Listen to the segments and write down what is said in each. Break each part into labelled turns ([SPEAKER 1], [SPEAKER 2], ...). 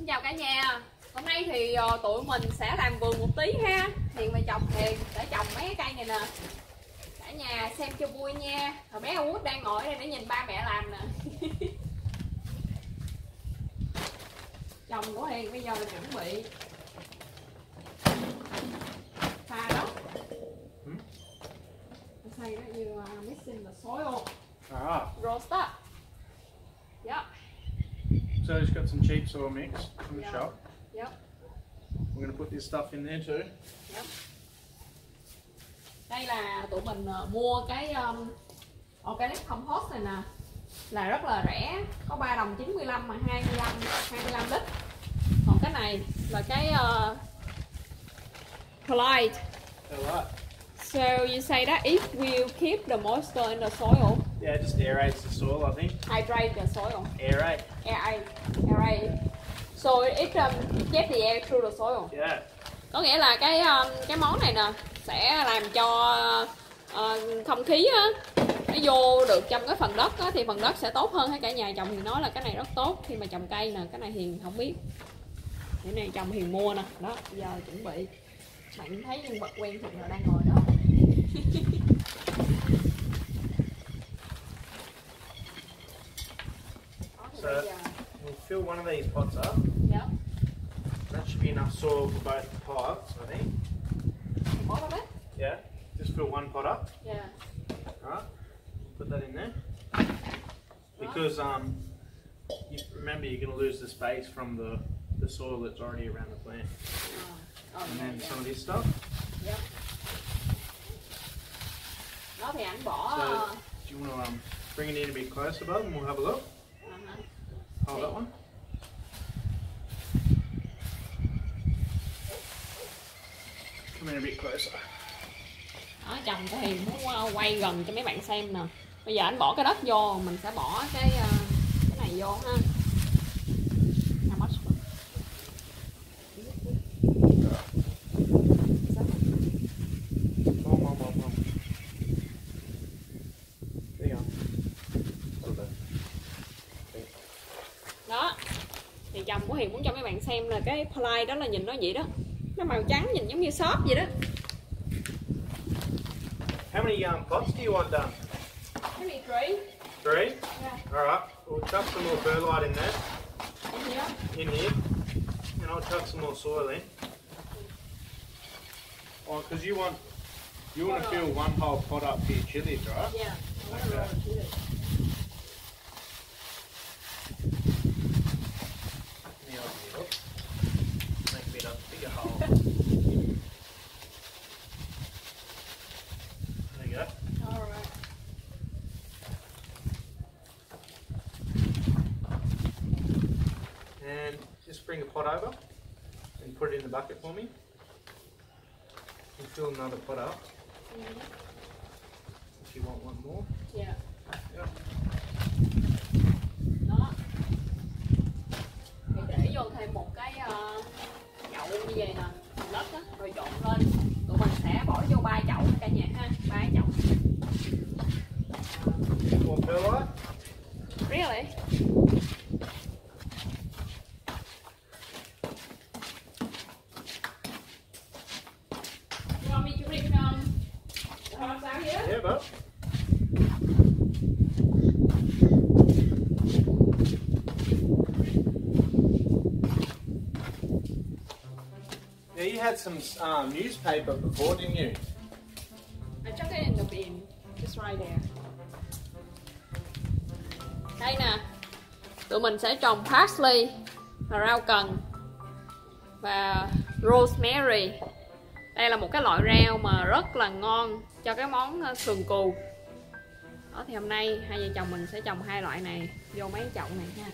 [SPEAKER 1] Xin chào cả nhà. Hôm nay thì tụi mình sẽ làm vườn một tí ha. Hiền và chồng Hiền sẽ trồng mấy cái cây này nè. Cả nhà xem cho vui nha. Rồi bé Út đang ngồi đây để nhìn ba mẹ làm nè. Chồng của Hiền bây giờ là chuẩn bị pha đất. Say that you are mixing the soil. Roast up. Yep.
[SPEAKER 2] So it's got some cheap soil mix from the shop.
[SPEAKER 1] Yep.
[SPEAKER 2] We're going to put this stuff in there too.
[SPEAKER 1] Yep. Đây là tụi mình mua cái organic compost này nè, là rất là rẻ, có 3 đồng 95 mà 25 lít. Còn cái này là cái Polite. So you say that it will keep the moisture in the soil.
[SPEAKER 2] Yeah, it just aerates the soil, I think.
[SPEAKER 1] Hydrate the soil.
[SPEAKER 2] Aerate.
[SPEAKER 1] Aerate. So it get the air through the soil.
[SPEAKER 2] Yeah.
[SPEAKER 1] Có nghĩa là cái món này nè sẽ làm cho không khí á, nó vô được trong cái phần đất á, thì phần đất sẽ tốt hơn. Hay cả nhà chồng thì nói là cái này rất tốt khi mà trồng cây nè. Cái này Hiền không biết, cái này chồng Hiền mua nè. Đó, giờ chuẩn bị. Bạn thấy nhân vật quen thuộc nào đang ngồi đó.
[SPEAKER 2] So we'll fill one of these pots up.
[SPEAKER 1] Yep.
[SPEAKER 2] That should be enough soil for both pots, I think.
[SPEAKER 1] Bottom of it?
[SPEAKER 2] Yeah. Just fill one pot up.
[SPEAKER 1] Yeah.
[SPEAKER 2] Alright. Put that in there. Because you remember you're going to lose the space from the soil that's already around the plant. And then some of this stuff.
[SPEAKER 1] Yep. Đó thì anh bỏ.
[SPEAKER 2] So, do you want to bring it in a bit closer, bud, and we'll have a look? Hold that one. Come in a bit closer.
[SPEAKER 1] Đó, chồng của Hiền muốn quay gần cho mấy bạn xem nè. Bây giờ anh bỏ cái đất vô, mình sẽ bỏ cái này vô ha. Đó, thì chồng của Hiền muốn cho mấy bạn xem là cái Polite đó là nhìn nó vậy đó, nó màu trắng nhìn giống như xốp vậy đó.
[SPEAKER 2] How many pots do you want done?
[SPEAKER 1] Maybe 3.
[SPEAKER 2] 3?
[SPEAKER 1] Yeah.
[SPEAKER 2] Alright, we'll chuck some more perlite in there.
[SPEAKER 1] In here?
[SPEAKER 2] In here. And I'll chuck some more soil in. Oh, because you want to fill one whole pot up for your chilies, right?
[SPEAKER 1] Yeah.
[SPEAKER 2] Okay. Make a bit of a bigger hole. There you go.
[SPEAKER 1] Alright.
[SPEAKER 2] And just bring a pot over and put it in the bucket for me. And fill another pot up if you want one more.
[SPEAKER 1] Yeah.
[SPEAKER 2] Yep.
[SPEAKER 1] Đó. Thì để vô thêm một cái chậu như vậy nè, phần đất á, rồi trộn lên. Tụi mình sẽ bỏ vô 3 chậu cả nhà ha, 3 chậu.
[SPEAKER 2] More perlite?
[SPEAKER 1] Really? You want me to bring the house out here?
[SPEAKER 2] Yeah, bud. Yeah, you had some newspaper before, didn't you?
[SPEAKER 1] I chuck it in the bin, just right there. Đây nè, tụi mình sẽ trồng parsley và rau cần và rosemary. Đây là một cái loại rau mà rất là ngon cho cái món sườn cừu. Đó thì hôm nay hai vợ chồng mình sẽ trồng 2 loại này vô mấy chậu này ha.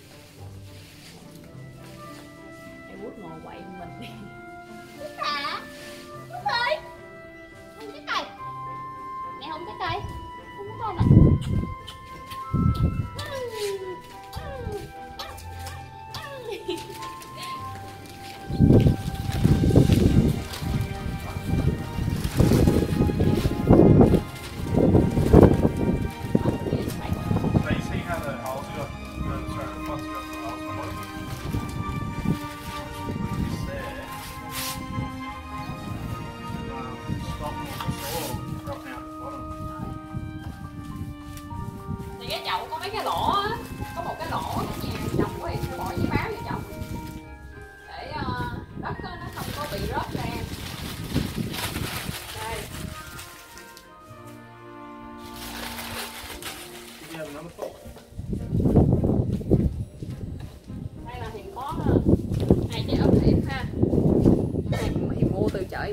[SPEAKER 1] Em Út ngồi quậy mình đi.
[SPEAKER 3] Út hả? Út ơi, không cái cây. Mẹ không cái cây. Không có con à.
[SPEAKER 2] So you see how the holes got, sorry, the pots got the holes on them?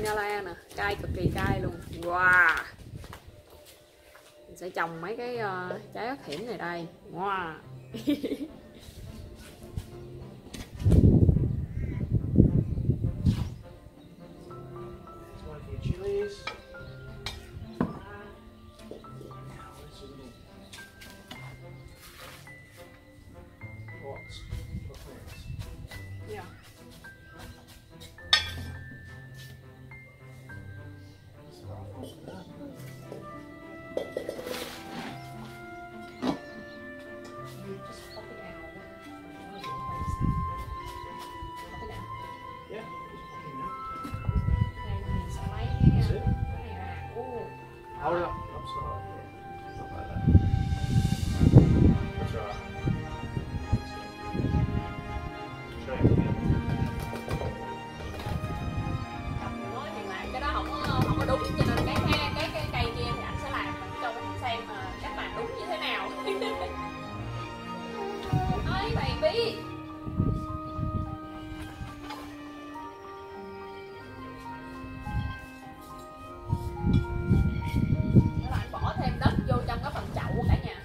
[SPEAKER 1] Quinala nè, cay cực kỳ cay luôn. Wow. Mình sẽ trồng mấy cái trái ớt hiểm này đây. Wow.
[SPEAKER 2] Hold it up. Upside. Not like that. That's right. Show you again.
[SPEAKER 1] Nói thì làm cái đó không có đúng, cho nên cái cây kia thì anh sẽ làm cho mình xem cách làm đúng như thế nào. Ơi baby. Anh bỏ thêm đất vô trong cái phần chậu cả nhà.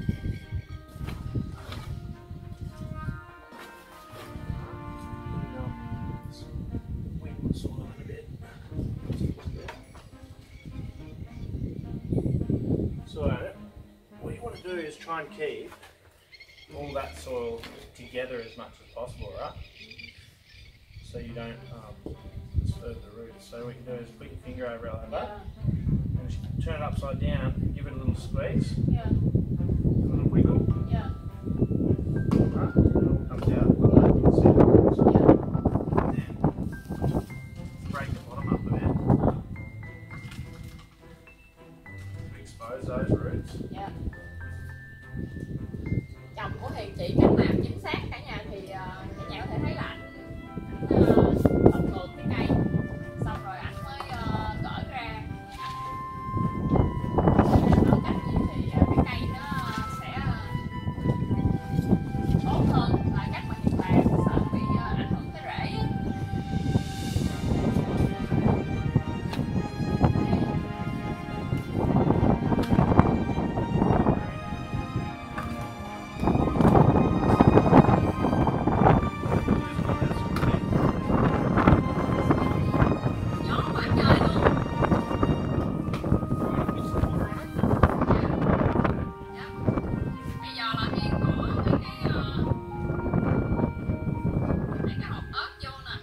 [SPEAKER 2] So, what you want to do is try and keep all that soil together as much as possible, right? So you don't disturb the roots. So what you do is put your finger over it like that, and just turn it upside down, give it a little squeeze,
[SPEAKER 1] Yeah.
[SPEAKER 2] a little wiggle,
[SPEAKER 1] Yeah.
[SPEAKER 2] right? And it all comes out like that. You can see the roots.
[SPEAKER 1] Yeah.
[SPEAKER 2] And then break the bottom up a bit to expose those roots.
[SPEAKER 1] Dạ. Chồng của Hiền chỉ cách làm chính xác cả nhà, thì cả nhà có thể thấy là anh phần ngược cái cây, xong rồi anh mới gỡ ra. Nói cách gì thì cái cây nó sẽ tốt hơn là cách mà Hiền làm, sợ bị ảnh hưởng tới rễ á. Gió quá trời luôn. Dạ. Bây giờ là Hiền bỏ mấy cái hộp ớt vô nè.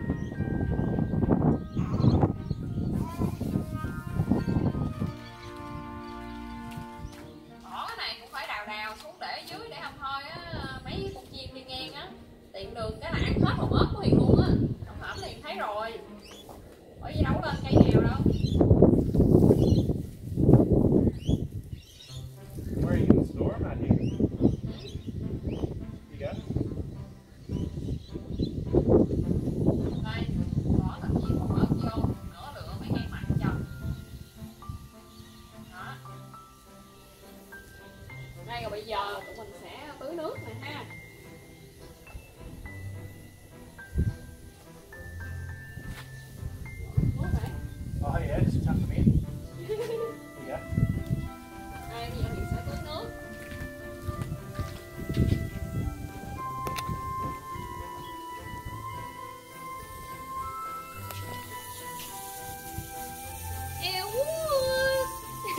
[SPEAKER 1] Bỏ cái này cũng phải đào xuống để dưới, để không thôi á mấy con chim đi ngang á tiện đường cái là ăn hết hộp ớt của Hiền luôn á. Đồng hổm Hiền thấy rồi, bởi vì đâu có lên cây nào đâu.
[SPEAKER 2] Where are you going to store them out here? You go.
[SPEAKER 1] Đây, bỏ thật nhiều hộp ớt vô, nửa lựa mấy cây mặn trồng. Đó. Đây rồi bây giờ tụi mình sẽ tưới nước nè ha. Nước này.
[SPEAKER 2] Oh yeah, just tuck them in. There you go.
[SPEAKER 1] Đây bây giờ mình sẽ tưới nước. Yêu quá.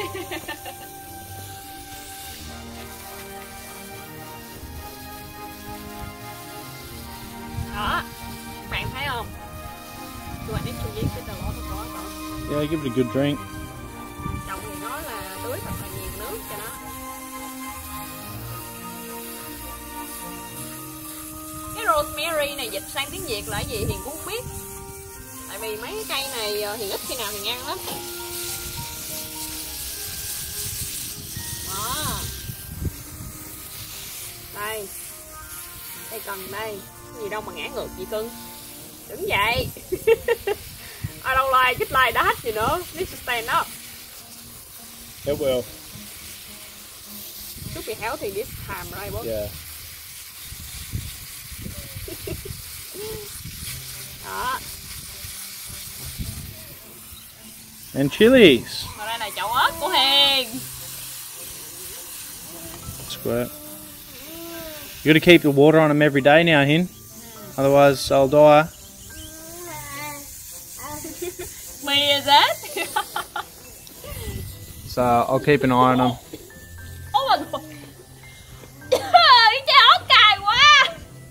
[SPEAKER 1] Đó, bạn thấy không? Do I need to use it a lot of water?
[SPEAKER 2] Yeah, give it a good drink.
[SPEAKER 1] Chồng thì nói là tưới thật là nhiều nước cho nó. Cái rosemary này dịch sang tiếng Việt là cái gì Hiền cũng không biết. Tại vì mấy cái cây này Hiền ít khi nào Hiền ăn lắm. Đó. Đây. Đây cần đây. Cái gì đâu mà ngã ngược vậy cưng. Đứng dậy. I don't like it like that, you know. Need to stand up.
[SPEAKER 2] It will.
[SPEAKER 1] Should be healthy this time, right, boss?
[SPEAKER 2] Yeah.
[SPEAKER 1] Đó.
[SPEAKER 2] And chilies.
[SPEAKER 1] Và đây là chậu ớt của Hiền.
[SPEAKER 2] Squirt. You got to keep the water on them every day now, Hin. Otherwise, they'll die.
[SPEAKER 1] Mì is that?
[SPEAKER 2] So I'll keep an eye on them.
[SPEAKER 1] Oh my god. Cái trái ớt cay quá.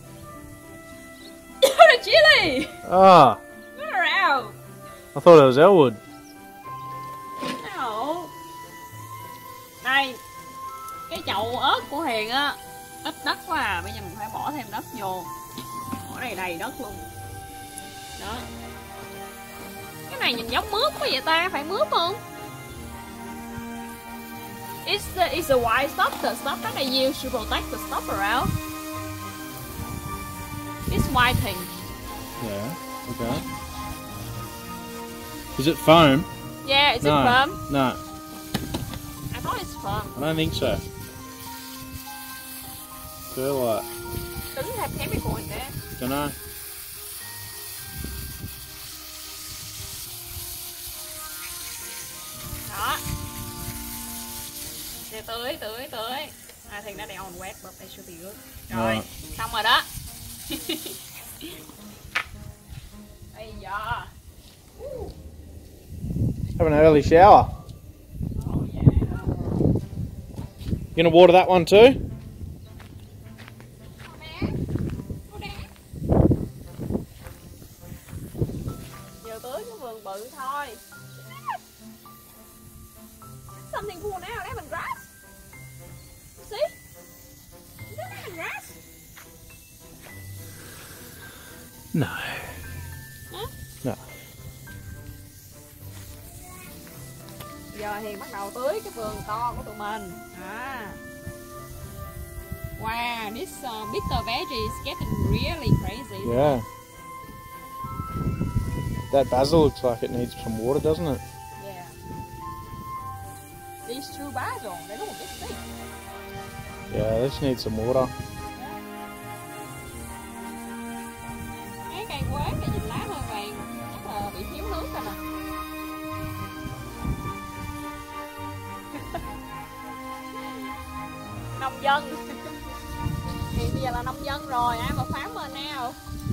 [SPEAKER 1] The chili.
[SPEAKER 2] Ah,
[SPEAKER 1] Get her out.
[SPEAKER 2] I thought it was Elwood.
[SPEAKER 1] No. Đây. Cái chậu ớt của Hiền á ít đất quá à, bây giờ mình phải bỏ thêm đất vô. Bỏ đây đầy đất luôn. Đó. Cái này nhìn giống mướp quá vậy ta, phải mướp không? It's the white stuff, the stuff that they use to protect the stuff around. It's whiting.
[SPEAKER 2] Yeah. Okay. Is it foam?
[SPEAKER 1] Yeah, is it
[SPEAKER 2] No.
[SPEAKER 1] foam?
[SPEAKER 2] No,
[SPEAKER 1] I thought it's foam.
[SPEAKER 2] I don't think so. Perlite.
[SPEAKER 1] Does it have chemical in there?
[SPEAKER 2] Don't know.
[SPEAKER 1] Đó. Để tưới. I think that they on wet, but they should be good. Rồi,
[SPEAKER 2] Right.
[SPEAKER 1] xong rồi đó. Bây giờ.
[SPEAKER 2] Have an early shower.
[SPEAKER 1] Oh yeah.
[SPEAKER 2] You gonna water that one too?
[SPEAKER 1] Giờ tưới cái vườn bự thôi. Something cool now, lemongrass. You see? Is that lemongrass?
[SPEAKER 2] No.
[SPEAKER 1] Hả?
[SPEAKER 2] No.
[SPEAKER 1] Giờ Hiền bắt đầu tưới cái vườn to của tụi mình. Wow, this bitter veggie is getting really crazy.
[SPEAKER 2] Yeah. That basil looks like it needs some water, doesn't it?
[SPEAKER 1] Yeah. These two basil, they look a bit thick.
[SPEAKER 2] Yeah, this needs some water.
[SPEAKER 1] Cái cây quế này nhìn lá hơi vàng, chắc là bị thiếu nước rồi nè. Nông dân. Thì bây giờ là nông dân rồi, ai mà phá mình nào.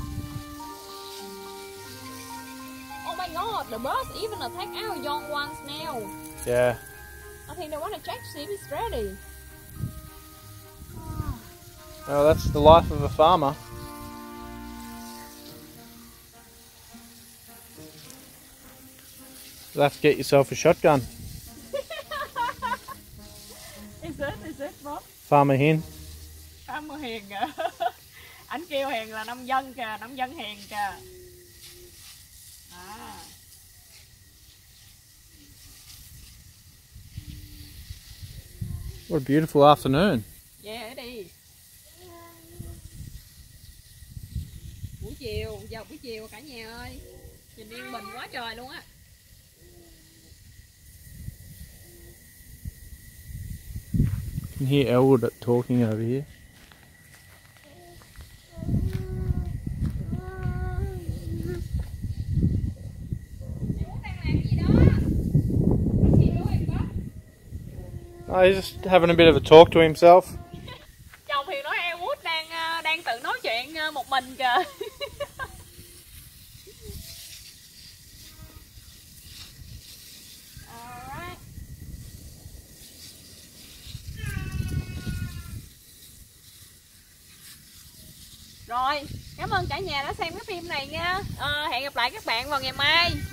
[SPEAKER 1] Oh my god, the birds even attack our young ones now.
[SPEAKER 2] Yeah.
[SPEAKER 1] I think they want to check to see if it's ready.
[SPEAKER 2] Oh, that's the life of a farmer. You'll have to get yourself a shotgun.
[SPEAKER 1] Is it, Bob?
[SPEAKER 2] Farmer Hen.
[SPEAKER 1] Farmer Hiền kìa. Anh kêu Hiền là nông dân kìa, nông dân Hiền kìa. À.
[SPEAKER 2] What a beautiful afternoon.
[SPEAKER 1] Yeah, it is. Buổi chiều, giờ buổi chiều cả nhà ơi. Nhìn yên bình quá trời luôn á.
[SPEAKER 2] You can hear Elwood talking over here. Oh, he's just having a bit of a talk to himself.
[SPEAKER 1] Chồng thì nói Elwood đang tự nói chuyện một mình kìa. Alright. Rồi, cảm ơn cả nhà đã xem cái phim này nha. Hẹn gặp lại các bạn vào ngày mai.